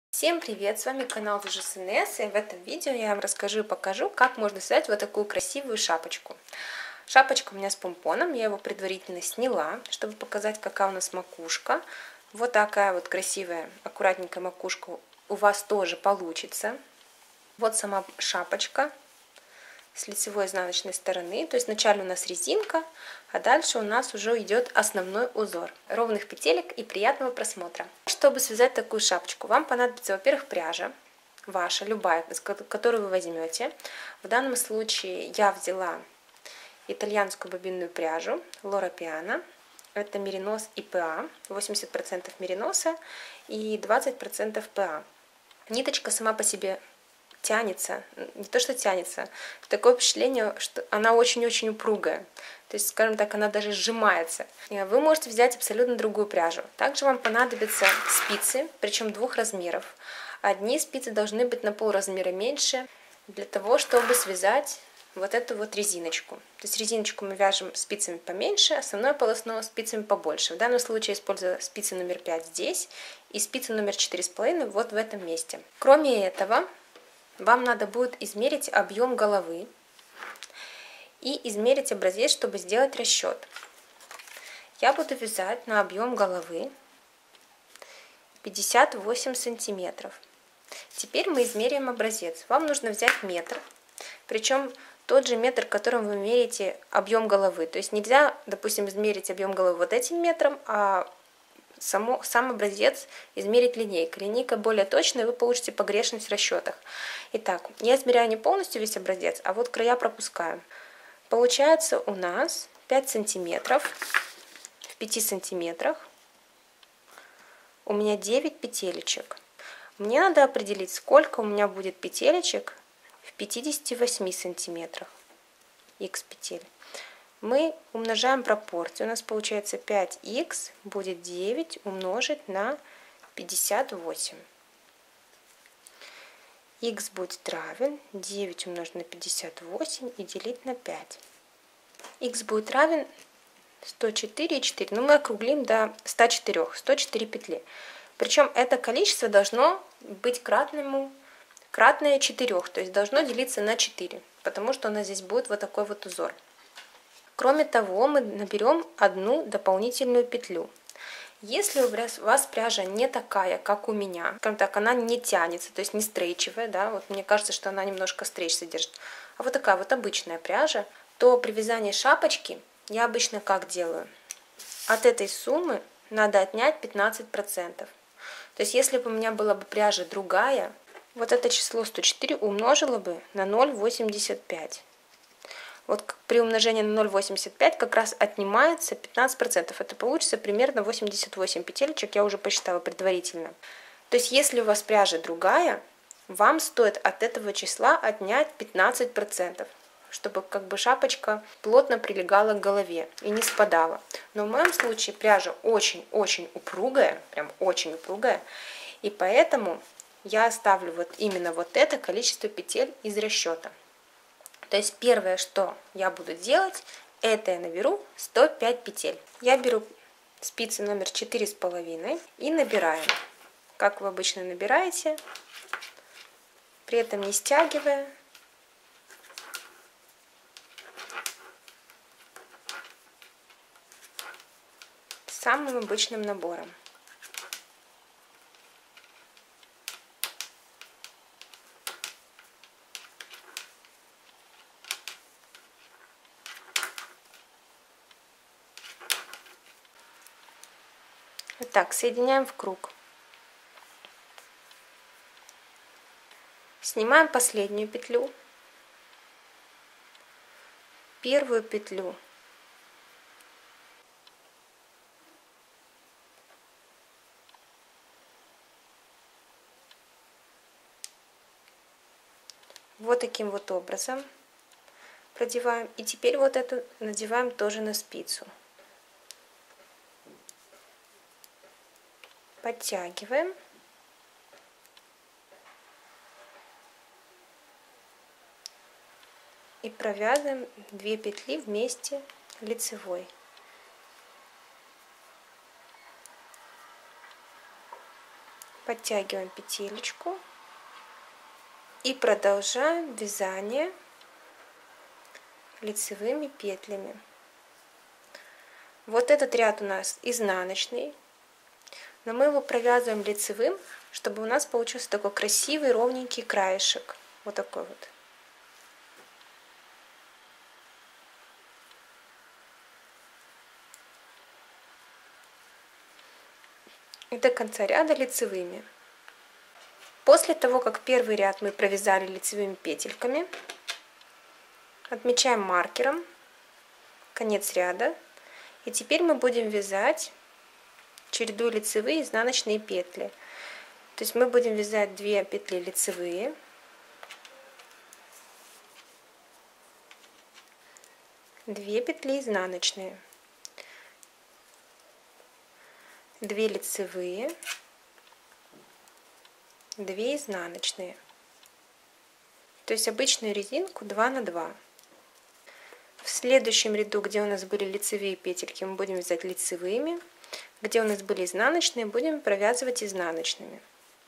Всем привет! С вами канал ВЖСНС, и в этом видео я вам расскажу и покажу, как можно связать вот такую красивую шапочку. Шапочка у меня с помпоном, я его предварительно сняла, чтобы показать, какая у нас макушка. Вот такая вот красивая, аккуратненькая макушка у вас тоже получится. Вот сама шапочка с лицевой и изнаночной стороны, то есть вначале у нас резинка, а дальше у нас уже идет основной узор. Ровных петелек и приятного просмотра. Чтобы связать такую шапочку, вам понадобится, во-первых, пряжа ваша, любая, которую вы возьмете. В данном случае я взяла итальянскую бобинную пряжу Loro Piana. Это меринос и ПА, 80% мериноса и 20% ПА. Ниточка сама по себе тянется, не то что тянется, такое впечатление, что она очень-очень упругая. То есть, скажем так, она даже сжимается. Вы можете взять абсолютно другую пряжу. Также вам понадобятся спицы, причем двух размеров. Одни спицы должны быть на полразмера меньше, для того, чтобы связать вот эту вот резиночку. То есть резиночку мы вяжем спицами поменьше, основное полотно спицами побольше. В данном случае я использую спицы номер 5 здесь и спицы номер 4,5 вот в этом месте. Кроме этого, вам надо будет измерить объем головы и измерить образец, чтобы сделать расчет. Я буду вязать на объем головы 58 сантиметров. Теперь мы измерим образец. Вам нужно взять метр, причем тот же метр, которым вы меряете объем головы. То есть нельзя, допустим, измерить объем головы вот этим метром, а сам образец измерить линейкой. Линейка более точная, вы получите погрешность в расчетах. Итак, я измеряю не полностью весь образец, а вот края пропускаю. Получается у нас 5 сантиметров. В 5 сантиметрах у меня 9 петелечек. Мне надо определить, сколько у меня будет петелечек в 58 сантиметрах. Х петель. Мы умножаем пропорцию. У нас получается 5х будет 9 умножить на 58. Х будет равен 9 умножить на 58 и делить на 5. Х будет равен 104,4. Но мы округлим до 104. 104 петли. Причем это количество должно быть кратное 4. То есть должно делиться на 4. Потому что у нас здесь будет вот такой вот узор. Кроме того, мы наберем одну дополнительную петлю. Если у вас пряжа не такая, как у меня, скажем так, она не тянется, то есть не стрейчевая, да, вот мне кажется, что она немножко стрейч содержит, а вот такая вот обычная пряжа, то при вязании шапочки я обычно как делаю? От этой суммы надо отнять 15%. То есть если бы у меня была бы пряжа другая, вот это число 104 умножила бы на 0,85. Вот при умножении на 0,85 как раз отнимается 15%. Это получится примерно 88 петелечек, я уже посчитала предварительно. То есть если у вас пряжа другая, вам стоит от этого числа отнять 15%, чтобы как бы шапочка плотно прилегала к голове и не спадала. Но в моем случае пряжа очень-очень упругая, прям очень упругая, и поэтому я ставлю вот именно вот это количество петель из расчета. То есть первое, что я буду делать, это я наберу 105 петель. Я беру спицы номер 4,5 и набираю, как вы обычно набираете, при этом не стягивая. Самым обычным набором. Итак, соединяем в круг. Снимаем последнюю петлю. Первую петлю. Вот таким вот образом продеваем. И теперь вот эту надеваем тоже на спицу. Подтягиваем. И провязываем 2 петли вместе лицевой. Подтягиваем петелечку и продолжаем вязание лицевыми петлями. Вот этот ряд у нас изнаночный, но мы его провязываем лицевым, чтобы у нас получился такой красивый ровненький краешек. Вот такой вот. И до конца ряда лицевыми. После того, как первый ряд мы провязали лицевыми петельками, отмечаем маркером конец ряда. И теперь мы будем вязать, чередуя лицевые и изнаночные петли. То есть мы будем вязать 2 петли лицевые, 2 петли изнаночные, 2 лицевые, 2 изнаночные. То есть обычную резинку 2 на 2. В следующем ряду, где у нас были лицевые петельки, мы будем вязать лицевыми. Где у нас были изнаночные, будем провязывать изнаночными.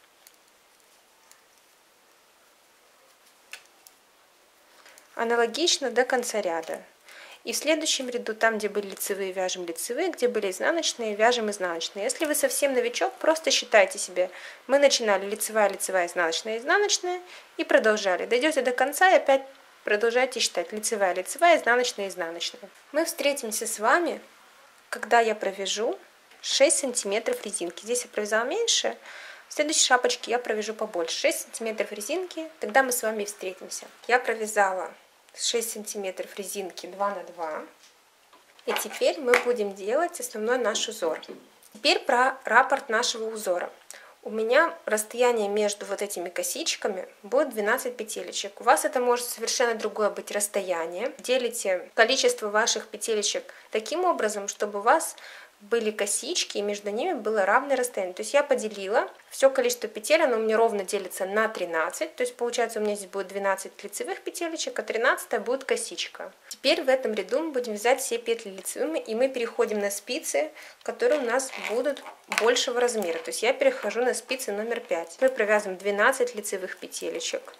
Аналогично до конца ряда. И в следующем ряду, там, где были лицевые, вяжем лицевые, где были изнаночные, вяжем изнаночные. Если вы совсем новичок, просто считайте себе. Мы начинали лицевая, лицевая, изнаночная, изнаночная и продолжали. Дойдете до конца и опять продолжайте считать лицевая, лицевая, изнаночная, изнаночная. Мы встретимся с вами, когда я провяжу 6 сантиметров резинки. Здесь я провязала меньше, в следующей шапочке я провяжу побольше. 6 сантиметров резинки, тогда мы с вами встретимся. Я провязала 6 сантиметров резинки 2 на 2. И теперь мы будем делать основной наш узор. Теперь про раппорт нашего узора. У меня расстояние между вот этими косичками будет 12 петелечек. У вас это может совершенно другое быть расстояние. Делите количество ваших петелечек таким образом, чтобы у вас были косички и между ними было равное расстояние. То есть я поделила все количество петель, оно у меня ровно делится на 13. То есть получается у меня здесь будет 12 лицевых петелечек, а 13 будет косичка. Теперь в этом ряду мы будем вязать все петли лицевыми, и мы переходим на спицы, которые у нас будут большего размера. То есть я перехожу на спицы номер 5. Мы провязываем 12 лицевых петелечек.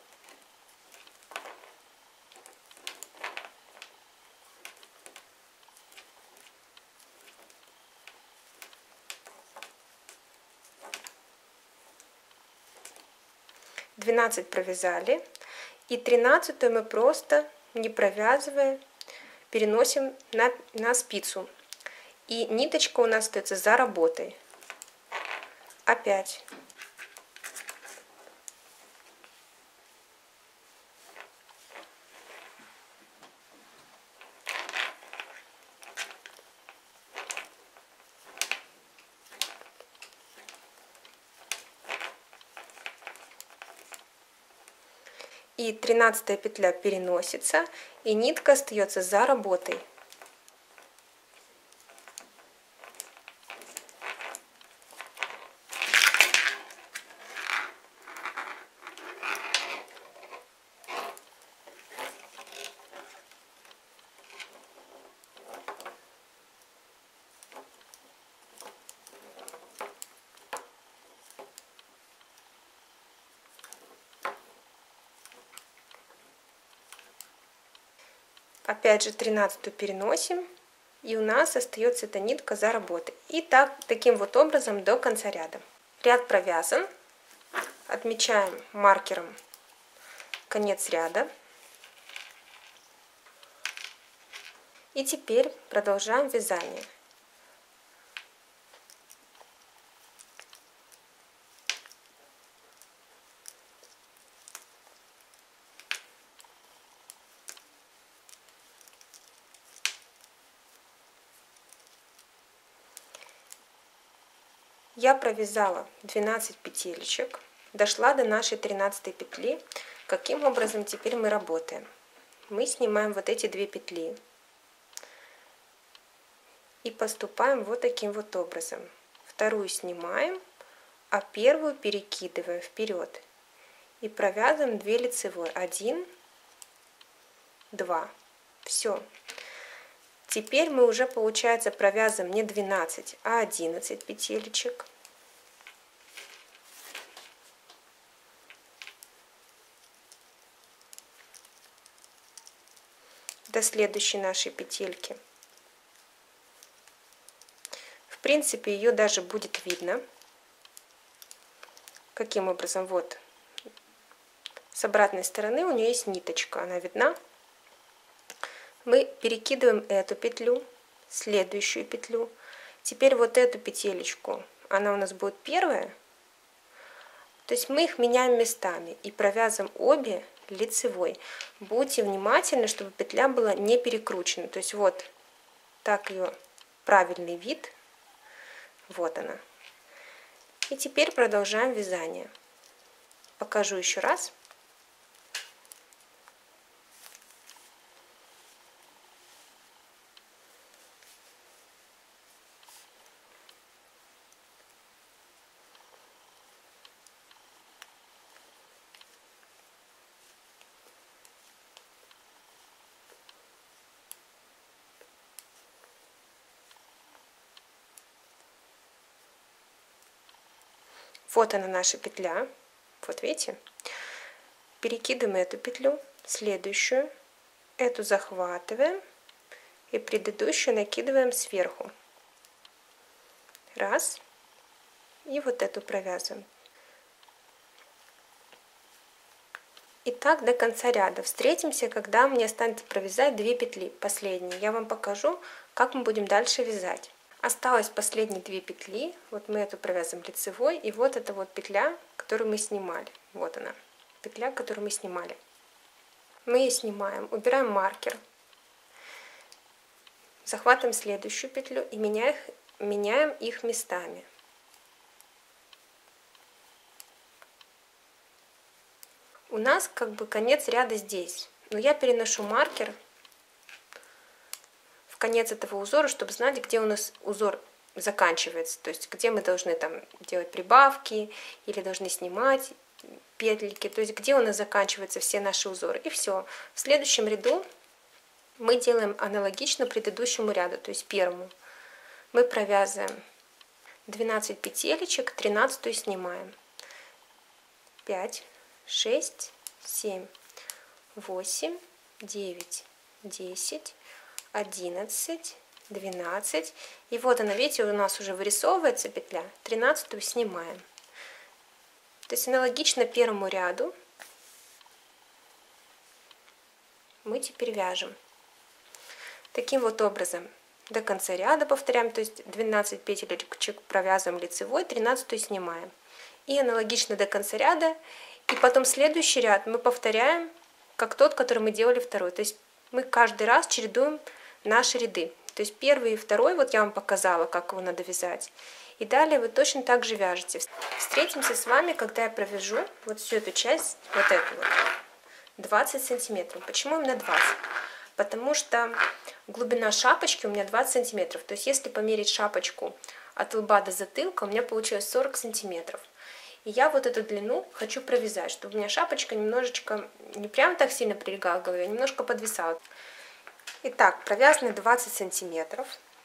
«12» провязали, и 13 мы просто, не провязывая, переносим на спицу. И ниточка у нас остается за работой. Опять. И 13-я петля переносится, и нитка остается за работой. Опять же 13-ю переносим, и у нас остается эта нитка за работой. И таким вот образом до конца ряда. Ряд провязан. Отмечаем маркером конец ряда. И теперь продолжаем вязание. Я провязала 12 петелечек, дошла до нашей 13 петли. Каким образом теперь мы работаем? Мы снимаем вот эти 2 петли и поступаем вот таким вот образом. Вторую снимаем, а первую перекидываем вперед и провязываем 2 лицевые. 1, 2. Все. Теперь мы уже, получается, провязываем не 12, а 11 петелечек. до следующей нашей петельки. В принципе, ее даже будет видно. Каким образом? Вот. С обратной стороны у нее есть ниточка, она видна. Мы перекидываем эту петлю, следующую петлю. Теперь вот эту петелечку, она у нас будет первая. То есть мы их меняем местами и провязываем обе лицевой. Будьте внимательны, чтобы петля была не перекручена. То есть вот так ее правильный вид. Вот она. И теперь продолжаем вязание. Покажу еще раз. Вот она наша петля. Вот видите? Перекидываем эту петлю, следующую, эту захватываем и предыдущую накидываем сверху. Раз. И вот эту провязываем. И так до конца ряда. Встретимся, когда мне останется провязать 2 петли, последние. Я вам покажу, как мы будем дальше вязать. Осталось последние 2 петли. Вот мы эту провязываем лицевой. И вот эта вот петля, которую мы снимали. Вот она, петля, которую мы снимали. Мы ее снимаем, убираем маркер. Захватываем следующую петлю и меняем их местами. У нас как бы конец ряда здесь. Но я переношу маркер в конец этого узора, чтобы знать, где у нас узор заканчивается. То есть где мы должны там делать прибавки или должны снимать петельки. То есть где у нас заканчиваются все наши узоры. И все. В следующем ряду мы делаем аналогично предыдущему ряду, то есть первому. Мы провязываем 12 петелечек, 13 снимаем. 5, 6, 7, 8, 9, 10, 11, 12. И вот она, видите, у нас уже вырисовывается петля. 13 снимаем. То есть аналогично первому ряду мы теперь вяжем. Таким вот образом до конца ряда повторяем, то есть 12 петелечек провязываем лицевой, 13 снимаем. И аналогично до конца ряда. И потом следующий ряд мы повторяем, как тот, который мы делали второй. То есть мы каждый раз чередуем наши ряды. То есть первый и второй, вот я вам показала, как его надо вязать. И далее вы точно так же вяжете. Встретимся с вами, когда я провяжу вот всю эту часть, вот эту вот, 20 сантиметров. Почему именно 20? Потому что глубина шапочки у меня 20 сантиметров. То есть если померить шапочку от лба до затылка, у меня получилось 40 сантиметров. И я вот эту длину хочу провязать, чтобы у меня шапочка немножечко, не прям так сильно прилегала к голове, а немножко подвисала. Итак, провязаны 20 сантиметров.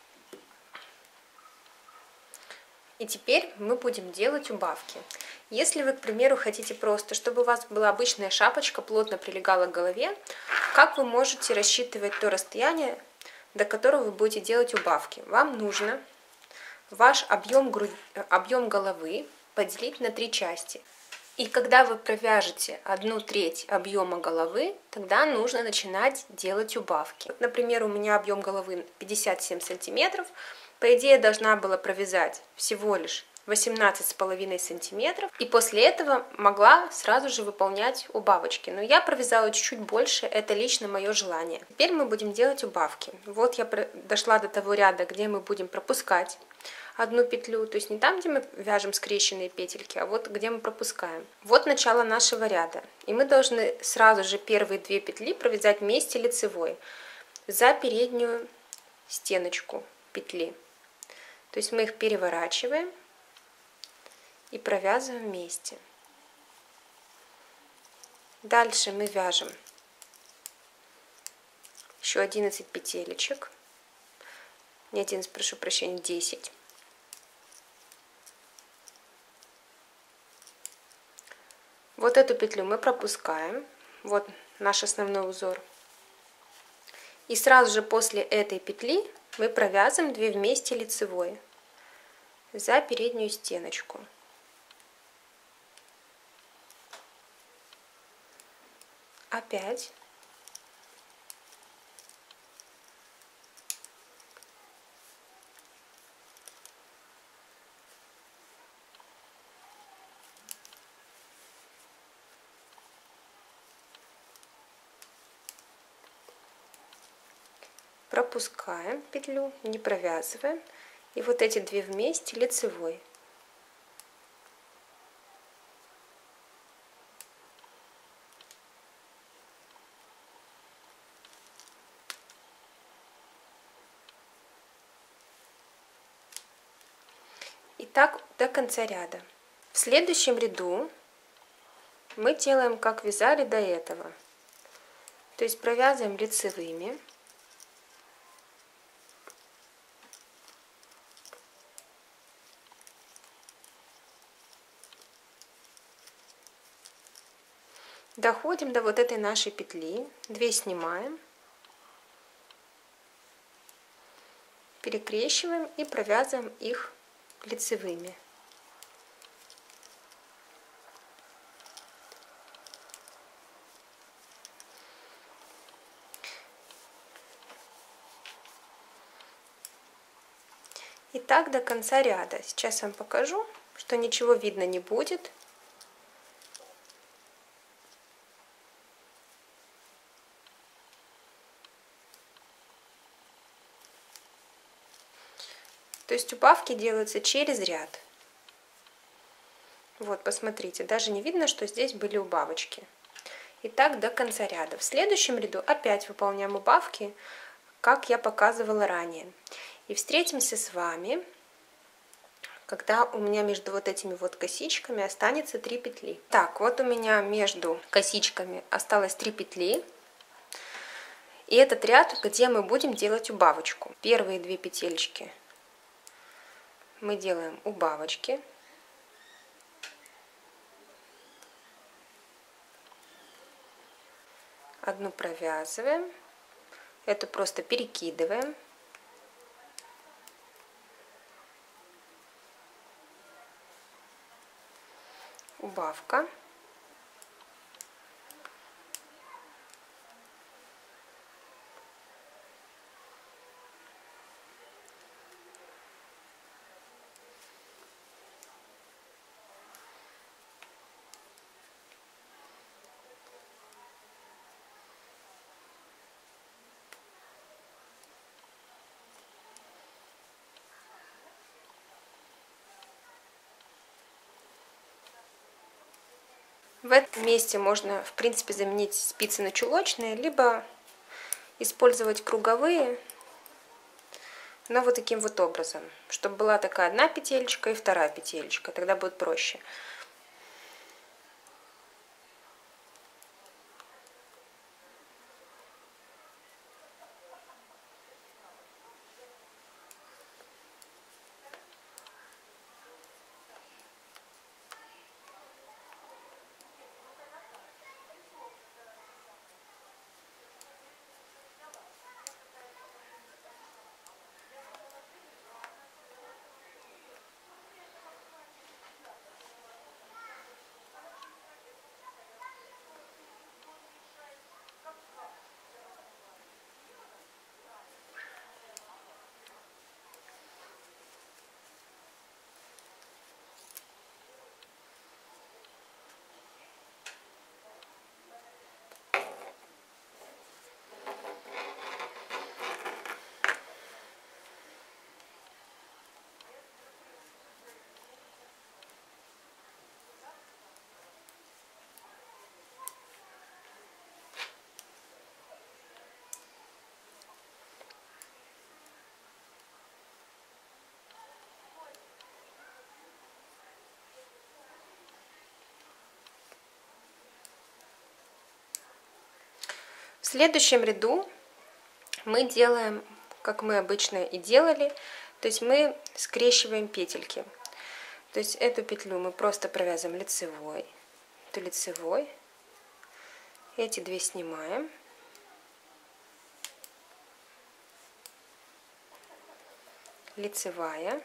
И теперь мы будем делать убавки. Если вы, к примеру, хотите просто, чтобы у вас была обычная шапочка, плотно прилегала к голове, как вы можете рассчитывать то расстояние, до которого вы будете делать убавки? Вам нужно ваш объем головы поделить на 3 части. И когда вы провяжете 1/3 объема головы, тогда нужно начинать делать убавки. Например, у меня объем головы 57 сантиметров. По идее, я должна была провязать всего лишь 18,5 сантиметров. И после этого могла сразу же выполнять убавочки. Но я провязала чуть-чуть больше, это лично мое желание. Теперь мы будем делать убавки. Вот я дошла до того ряда, где мы будем пропускать одну петлю, то есть не там, где мы вяжем скрещенные петельки, а вот где мы пропускаем. Вот начало нашего ряда. И мы должны сразу же первые 2 петли провязать вместе лицевой за переднюю стеночку петли. То есть мы их переворачиваем и провязываем вместе. Дальше мы вяжем еще 11 петелечек. Не 11, прошу прощения, 10. Вот эту петлю мы пропускаем. Вот наш основной узор. И сразу же после этой петли мы провязываем 2 вместе лицевой за переднюю стеночку. Опять. Пропускаем петлю, не провязываем. И вот эти 2 вместе лицевой. И так до конца ряда. В следующем ряду мы делаем, как вязали до этого. То есть провязываем лицевыми. Доходим до вот этой нашей петли, 2 снимаем, перекрещиваем и провязываем их лицевыми. И так до конца ряда. Сейчас вам покажу, что ничего видно не будет. То есть убавки делаются через ряд. Вот, посмотрите, даже не видно, что здесь были убавочки. И так до конца ряда. В следующем ряду опять выполняем убавки, как я показывала ранее. И встретимся с вами, когда у меня между вот этими вот косичками останется 3 петли. Так, вот у меня между косичками осталось 3 петли. И этот ряд, где мы будем делать убавочку. Первые 2 петелечки мы делаем убавочки. Одну провязываем, эту просто перекидываем. Убавка. В этом месте можно, в принципе, заменить спицы на чулочные, либо использовать круговые, но вот таким вот образом, чтобы была такая одна петелечка и вторая петелечка, тогда будет проще. В следующем ряду мы делаем, как мы обычно и делали, то есть мы скрещиваем петельки. То есть эту петлю мы просто провязываем лицевой, эту лицевой, эти 2 снимаем, лицевая,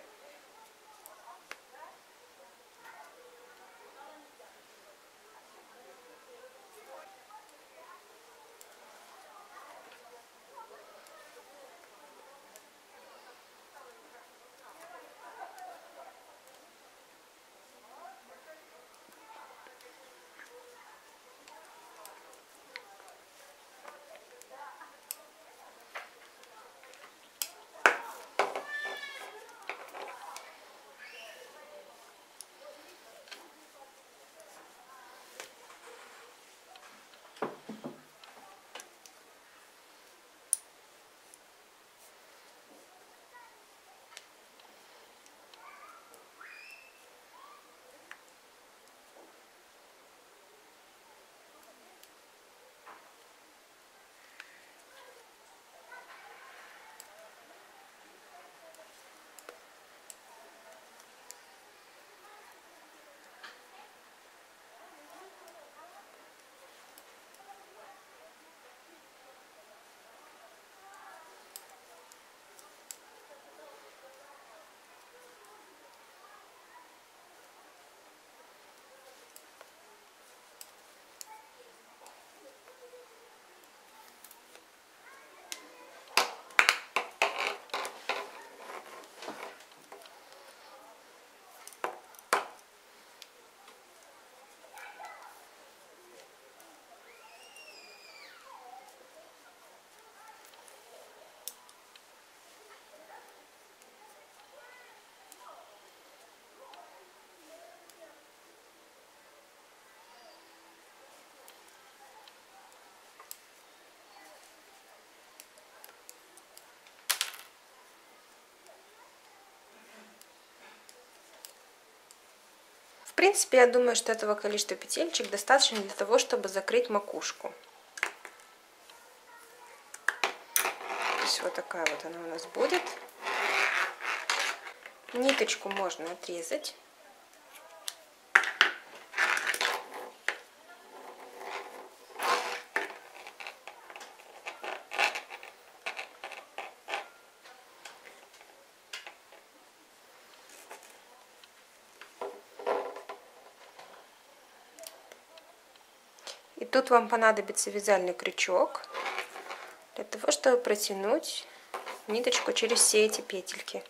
В принципе, я думаю, что этого количества петелечек достаточно для того, чтобы закрыть макушку. То есть вот такая вот она у нас будет. Ниточку можно отрезать. И тут вам понадобится вязальный крючок для того, чтобы протянуть ниточку через все эти петельки.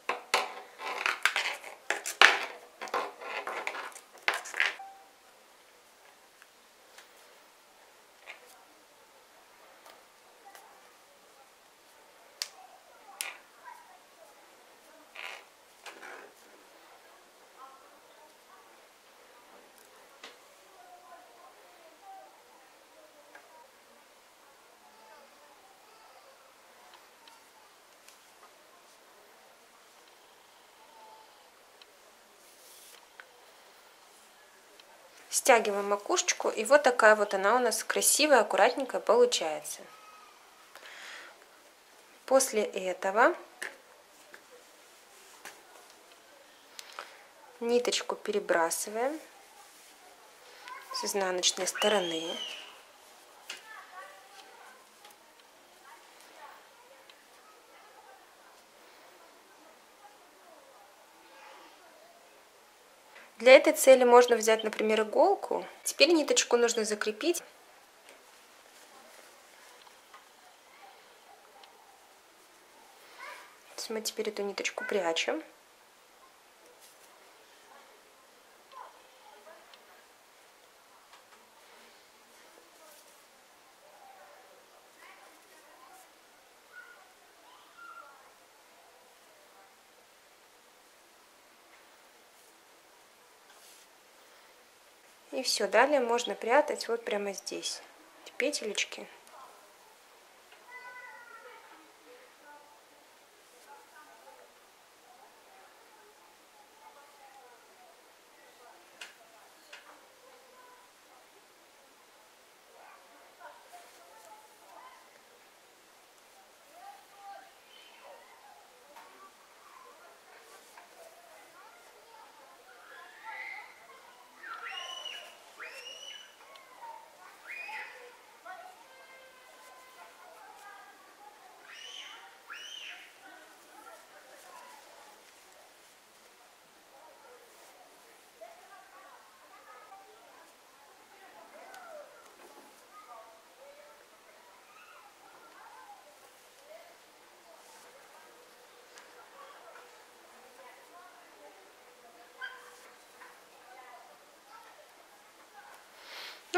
Стягиваем макушечку, и вот такая вот она у нас красивая, аккуратненькая получается. После этого ниточку перебрасываем с изнаночной стороны. Для этой цели можно взять, например, иголку. Теперь ниточку нужно закрепить. То есть мы теперь эту ниточку прячем. И все, далее можно прятать вот прямо здесь петелечки.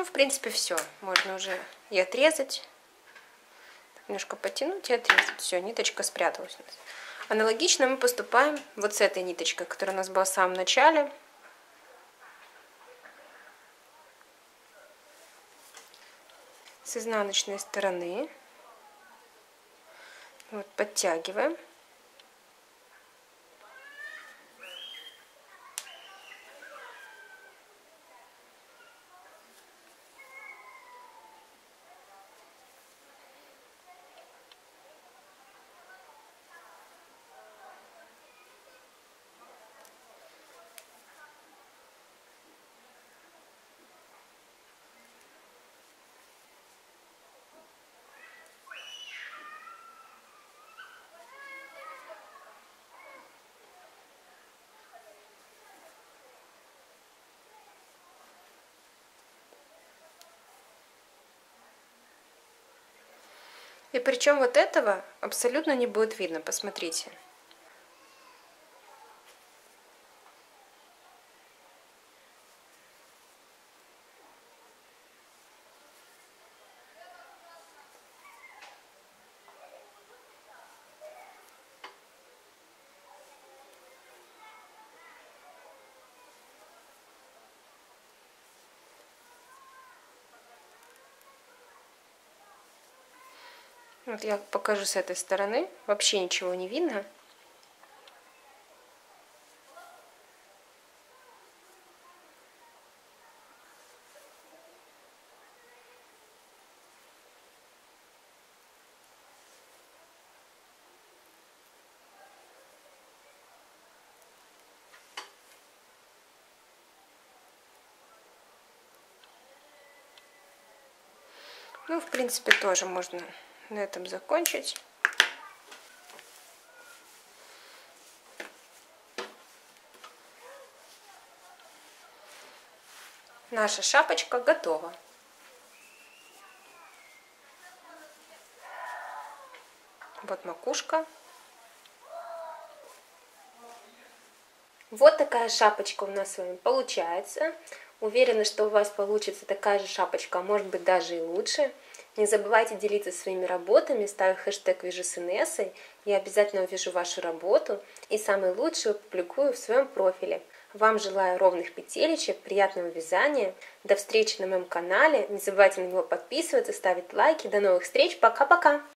Ну, в принципе, все. Можно уже и отрезать. Немножко потянуть и отрезать. Все, ниточка спряталась у нас. Аналогично мы поступаем вот с этой ниточкой, которая у нас была в самом начале. С изнаночной стороны. Вот, подтягиваем. И причем вот этого абсолютно не будет видно, посмотрите. Вот я покажу с этой стороны. Вообще ничего не видно. Ну, в принципе, тоже можно на этом закончить. Наша шапочка готова. Вот макушка. Вот такая шапочка у нас с вами получается. Уверена, что у вас получится такая же шапочка, а может быть даже и лучше. Не забывайте делиться своими работами, ставив хэштег «Вяжу с Инессой». Я обязательно увижу вашу работу и самые лучшие опубликую в своем профиле. Вам желаю ровных петелечек, приятного вязания. До встречи на моем канале. Не забывайте на него подписываться, ставить лайки. До новых встреч. Пока-пока!